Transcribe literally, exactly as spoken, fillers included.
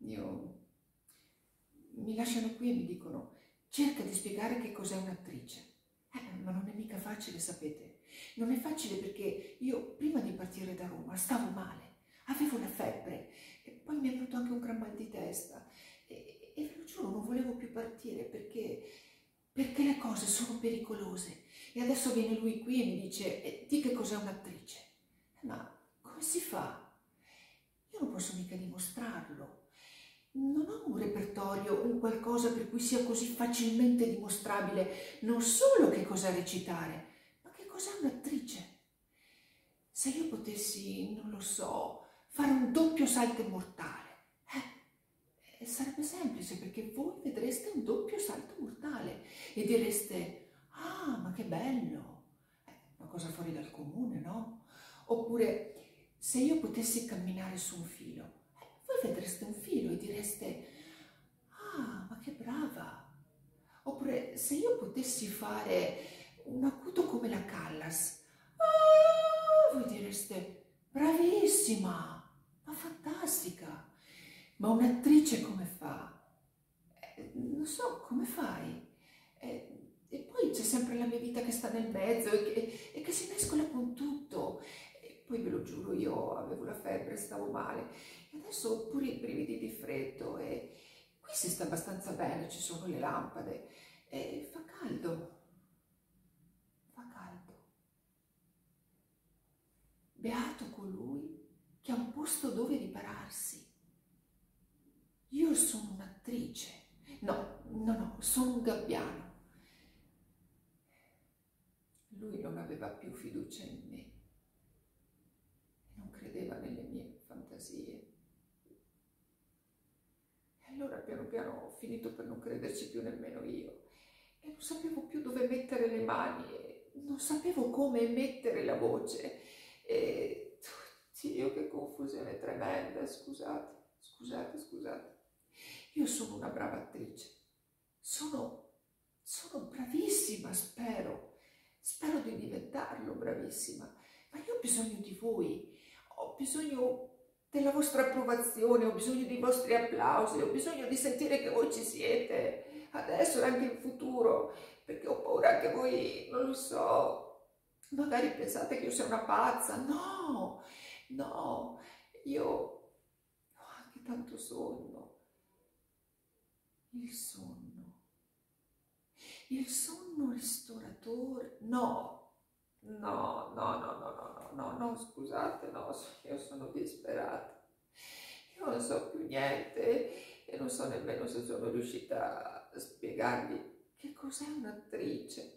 io... mi lasciano qui e mi dicono: cerca di spiegare che cos'è un'attrice. Eh, ma non è mica facile, sapete. Non è facile perché io prima di partire da Roma stavo male, avevo la febbre e poi mi è venuto anche un gran mal di testa e, e ve lo giuro non volevo più partire perché, perché le cose sono pericolose. E adesso viene lui qui e mi dice: eh, di che cos'è un'attrice? Eh, ma come si fa? Io non posso mica dimostrarlo. Non ho un repertorio, un qualcosa per cui sia così facilmente dimostrabile non solo che cos'è recitare, ma che cos'è un'attrice. Se io potessi, non lo so, fare un doppio salto mortale, eh, sarebbe semplice perché voi vedreste un doppio salto mortale e direste: ah, ma che bello, eh, una cosa fuori dal comune, no? Oppure, se io potessi camminare su un filo, eh, voi vedreste un filo e direste: ah, ma che brava. Oppure, se io potessi fare un acuto come la Callas, ah, voi direste: bravissima, ma fantastica. Ma un'attrice come fa? Eh, non so, come fai? Eh, e poi c'è sempre la mia vita che sta nel mezzo e che, e che si mescola con tutto. E poi ve lo giuro, io avevo la febbre, stavo male. E adesso ho pure i brividi di freddo e qui si sta abbastanza bene, ci sono le lampade. E fa caldo, fa caldo. Beato colui che ha un posto dove ripararsi. Io sono un'attrice. No, no, no, sono un gabbiano. Lui non aveva più fiducia in me, non credeva nelle mie fantasie. E allora piano piano ho finito per non crederci più nemmeno io. E non sapevo più dove mettere le mani, e non sapevo come mettere la voce. E Dio, che confusione tremenda, scusate, scusate, scusate. Io sono una brava attrice, sono, sono bravissima, spero, spero di diventarlo bravissima, ma io ho bisogno di voi, ho bisogno della vostra approvazione, ho bisogno dei vostri applausi, ho bisogno di sentire che voi ci siete, adesso e anche in futuro, perché ho paura che voi, non lo so, magari pensate che io sia una pazza. No, no, io ho anche tanto sonno. Il sonno, il sonno ristoratore, no, no, no, no, no, no, no, no, no, scusate, no, io sono disperata, io non so più niente e non so nemmeno se sono riuscita a spiegarvi che cos'è un'attrice.